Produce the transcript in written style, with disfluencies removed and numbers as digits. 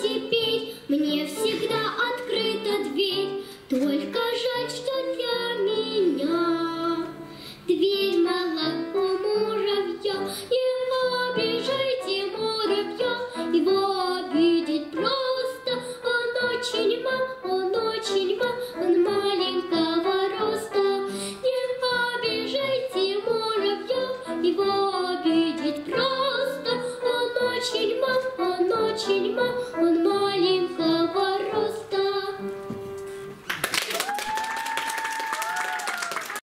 теперь мне всегда открыта дверь. Только жаль, что для меня дверь молоко муравья. Не обижайте муравья, его обидеть просто. Он очень мал, он маленького роста. Не обижайте муравья, его обидеть просто. Он очень